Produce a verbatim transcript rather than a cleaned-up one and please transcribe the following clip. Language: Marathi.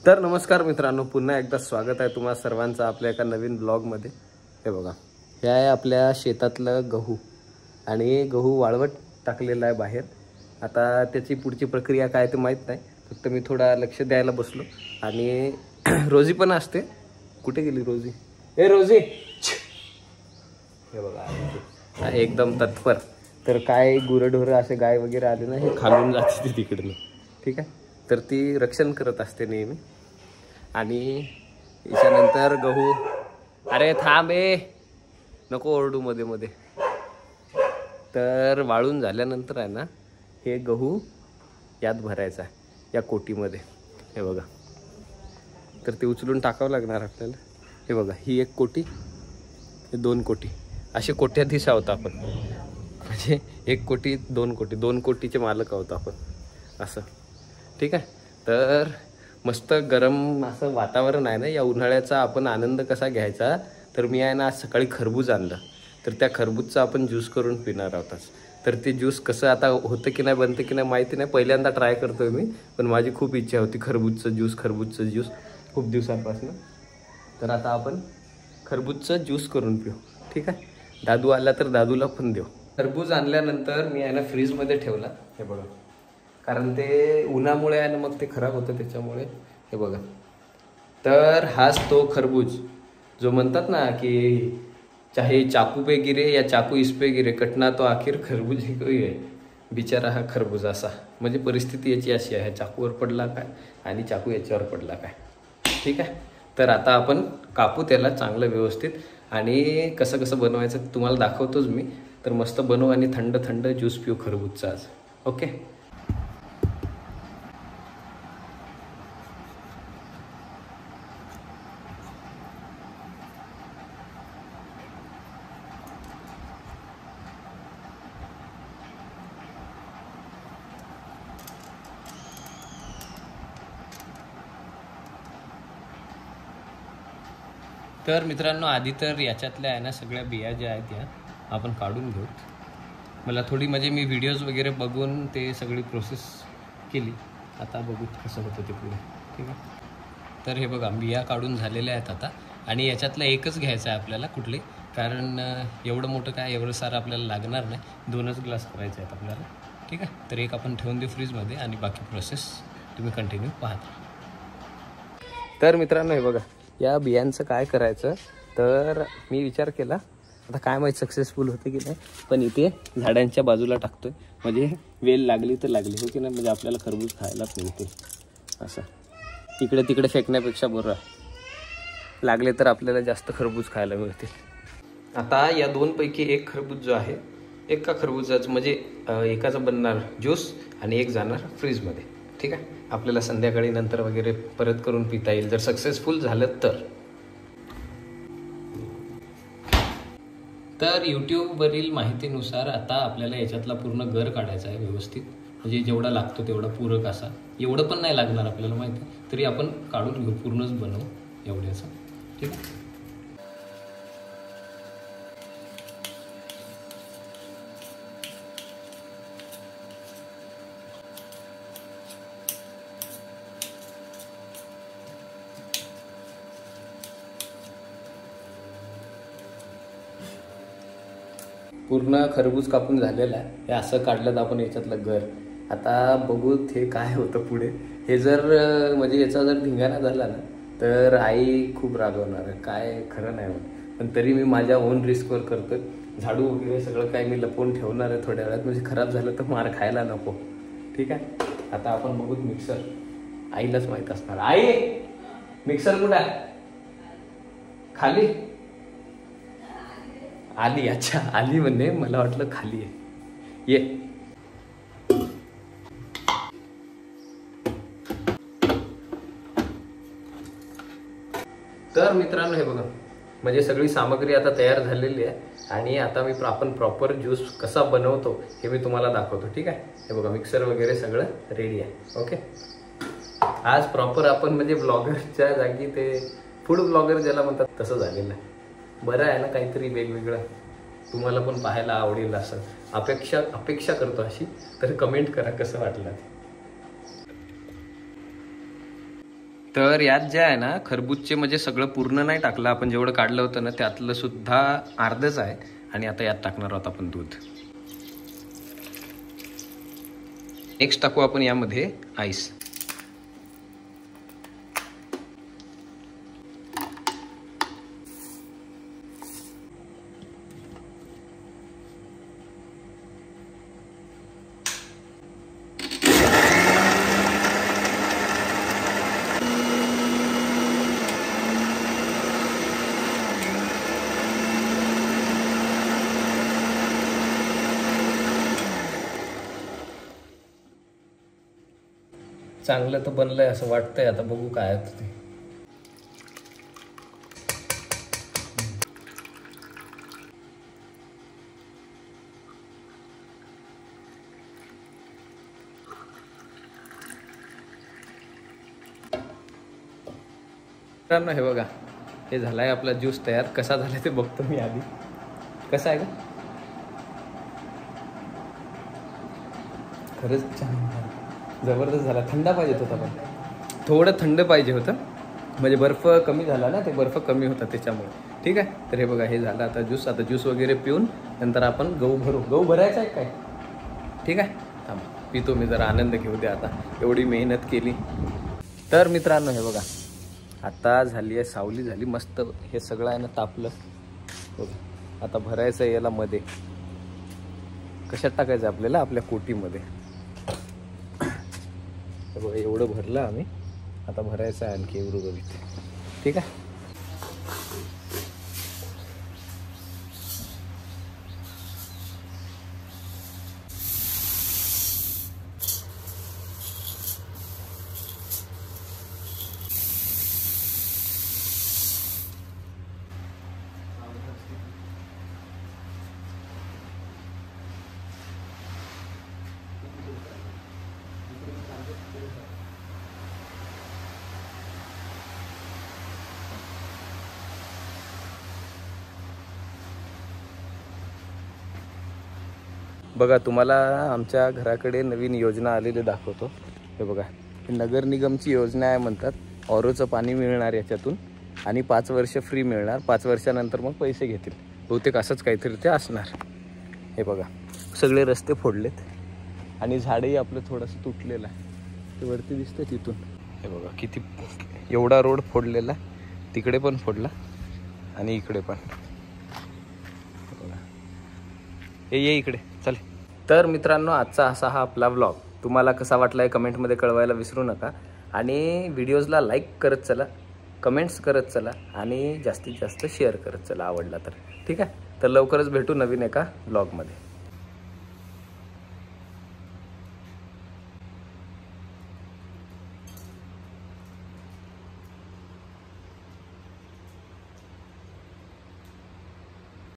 तर नमस्कार मित्रांनो, पुन्हा एकदा स्वागत आहे तुम्हा सर्वांचं आपल्या एका नवीन ब्लॉगमध्ये। हे बघा, हे आहे आपल्या शेतातलं गहू आणि गहू वाळवट टाकलेला आहे बाहेर। आता त्याची पुढची प्रक्रिया काय ते माहीत नाही, फक्त मी थोडा लक्ष द्यायला बसलो आणि रोजी पण असते। कुठे गेली रोजी? ए रोजी, हे बघा एकदम तत्पर। तर काय गुरढोरं असे गाय वगैरे आले ना, हे खालून जाते ती तिकडनं, ठीक आहे। तर ती रक्षण करत असते नेहमी। आणि याच्यानंतर गहू, अरे थांब ए, नको ओरडू मध्ये मध्ये। तर वाळून झाल्यानंतर आहे ना, हे गहू यात भरायचा आहे, या कोटीमध्ये। हे बघा, तर ते उचलून टाकावं लागणार आपल्याला। हे बघा, ही एक कोटी, हे दोन कोटी, असे कोट्याधीश आहोत आपण। म्हणजे एक कोटी दोन कोटी, दोन कोटीचे मालक आहोत आपण असं, ठीक आहे। तर मस्त गरम असं वातावरण आहे ना, या उन्हाळ्याचा आपण आनंद कसा घ्यायचा। तर मी आहे ना आज सकाळी खरबूज आणलं, तर त्या खरबूजचा आपण ज्यूस करून पिणार आहोत। तर ते ज्यूस कसं आता होतं की नाही, बनतं की नाही माहिती नाही, पहिल्यांदा ट्राय करतोय मी। पण माझी खूप इच्छा होती खरबूजचं ज्यूस, खरबूजचं ज्यूस खूप दिवसांपासून। तर आता आपण खरबूजचं ज्यूस करून पिऊ, ठीक आहे। दादू आला तर दादूला पण देऊ। खरबूज आणल्यानंतर मी आहे ना फ्रीजमध्ये ठेवला, हे बघा, कारण ते उन्हामुळे आहे ना मग ते खराब होतं त्याच्यामुळे। हे बघा, तर हाच तो खरबूज जो म्हणतात ना की चाहे चाकू पे गिरे या चाकू इस पे गिरे, कटना तो आखिर खरबूज ही कोई आहे। बिचारा हा खरबूज असा, म्हणजे परिस्थिती याची अशी आहे, चाकूवर पडला काय आणि चाकू याच्यावर पडला काय, ठीक आहे। तर आता आपण कापू त्याला चांगलं व्यवस्थित, आणि कसं कसं बनवायचं तुम्हाला दाखवतोच मी। तर मस्त बनवू आणि थंड थंड ज्यूस पिऊ खरबूजचा आज, ओके। तर मित्रांनो, आधी तर याच्यातल्या आहे ना सगळ्या बिया ज्या आहेत या आपण काढून घेऊ। मला थोडी म्हणजे मी व्हिडिओज वगैरे बघून ते सगळी प्रोसेस केली, आता बघू कसं होतं ते पुढे, ठीक आहे। तर हे बघा, बिया काढून झालेल्या आहेत आता, आणि याच्यातलं एकच घ्यायचं आहे आपल्याला कुठले, कारण एवढं मोठं काय एवढं सारं आपल्याला लागणार नाही, दोनच ग्लास करायचे आहेत आपल्याला, ठीक आहे। तर एक आपण ठेवून देऊ फ्रीजमध्ये आणि बाकी प्रोसेस तुम्ही कंटिन्यू पाहता। तर मित्रांनो, हे बघा, या बियांचं काय करायचं, तर मी विचार केला, आता काय माहीत सक्सेसफुल होते की नाही, पण इथे झाडांच्या बाजूला टाकतोय, म्हणजे वेल लागली तर लागली, हो की नाही, म्हणजे आपल्याला खरबूज खायलाच मिळते असं। इकडे तिकडे फेकण्यापेक्षा बरं, लागले तर आपल्याला जास्त खरबूज खायला मिळते। आता या दोनपैकी एक खरबूज जो आहे, एका खरबूजाचं म्हणजे एकाचं बनणार ज्यूस आणि एक जाणार फ्रीजमध्ये, ठीक आहे। आपल्याला संध्याकाळी नंतर वगैरे परत करून पिता येईल, जर सक्सेसफुल झालं तर। तर यूट्यूबवरील माहितीनुसार आता आपल्याला याच्यातला पूर्ण गर काढायचा आहे व्यवस्थित, म्हणजे जेवढा लागतो तेवढा पूरक असा, एवढं पण नाही लागणार आपल्याला माहिती, तरी आपण काढून घेऊ, पूर्णच बनवू एवढ्याचं, ठीक आहे। पूर्ण खरबूज कापून झालेला आहे, हे असं काढलं आपण याच्यातलं गर। आता बघू हे काय होतं पुढे। हे जर म्हणजे याचा जर धिंगाणा झाला ना, तर आई खूप रागवणार आहे, काय खरं नाही होत। पण तरी मी माझ्या ओन रिस्कवर करतोय, झाडू वगैरे सगळं काय मी लपवून ठेवणार आहे थोड्या वेळात, म्हणजे खराब झालं तर मार खायला नको, ठीक आहे। आता आपण बघू मिक्सर, आईलाच माहीत असणार। आई, मिक्सर कुठं आहे? खाली आली, अच्छा आली म्हणणे, मला वाटलं खाली आहे, ये। तर मित्रांनो, हे बघा, म्हणजे सगळी सामग्री आता तयार झालेली आहे, आणि आता मी आपण प्रॉपर ज्यूस कसा बनवतो हे मी तुम्हाला दाखवतो, ठीक आहे। हे बघा, मिक्सर वगैरे सगळं रेडी आहे, ओके। आज प्रॉपर आपण म्हणजे ब्लॉगरच्या जागी ते फूड ब्लॉगर ज्याला म्हणतात तसं झालेलं आहे। बरं आहे ना, काहीतरी वेगवेगळं तुम्हाला पण पाहायला आवडेल असं अपेक्षा अपेक्षा करतो अशी। तर कमेंट करा कसं वाटलं। तर यात जे आहे ना खरबूजचे म्हणजे सगळं पूर्ण नाही टाकलं आपण, जेवढं काढलं होतं ना त्यातलं सुद्धा अर्धच आहे. आणि आता यात टाकणार आहोत आपण दूध. नेक्स्ट टाकू आपण यामध्ये आईस. चांगलं तर बनलंय असं वाटतंय, आता बघू काय होतं ते. मित्रांनो हे बघा, हे झालाय आपला ज्यूस तयार. कसा झालाय ते बघतो मी आधी. कसा आहे का? खरंच छान, जबरदस्त झाला. थंड पाहिजे होता, पण थोडं थंड पाहिजे होतं, म्हणजे बर्फ कमी झाला ना, ते बर्फ कमी होता त्याच्यामुळे. ठीक आहे, तर हे बघा हे झालं आता ज्यूस. आता ज्यूस वगैरे पिऊन नंतर आपण गहू भरू. गहू भरायचा आहे काय? ठीक आहे, थांब पितो मी, जरा आनंद घेऊ दे. आता एवढी मेहनत केली. तर मित्रांनो हे बघा, आता झाली आहे सावली, झाली मस्त. हे सगळं आहे ना तापलं बघा. आता भरायचं याला मध्ये. कशात टाकायचं आपल्याला? आपल्या कोटीमध्ये. बघा एवढं भरलं आम्ही. आता भरायचं आहे आणखी उर्वरित. ठीक आहे. बघा तुम्हाला आमच्या घराकडे नवीन योजना आलेली दाखवतो. हे बघा, ही नगर निगमची योजना आहे म्हणतात. ऑरोचं पाणी मिळणार याच्यातून आणि पाच वर्ष फ्री मिळणार. पाच वर्षानंतर मग पैसे घेतील बहुतेक, असंच काहीतरी ते असणार. हे बघा सगळे रस्ते फोडलेत आणि झाडही आपलं थोडंसं तुटलेलं आहे. ते वरती दिसतं तिथून. हे बघा किती एवढा रोड फोडलेला, तिकडे पण फोडला आणि इकडे पण. हे ये इकडे चल. तर मित्रांनो आजचा असा हा आपला व्लॉग. तुम्हाला कसा वाटला आहे कमेंटमध्ये कळवायला विसरू नका. आणि व्हिडिओजला लाईक करत चला, कमेंट्स करत चला आणि जास्तीत जास्त शेअर करत चला आवडला तर. ठीक आहे, तर लवकरच भेटू नवीन एका व्लॉगमध्ये.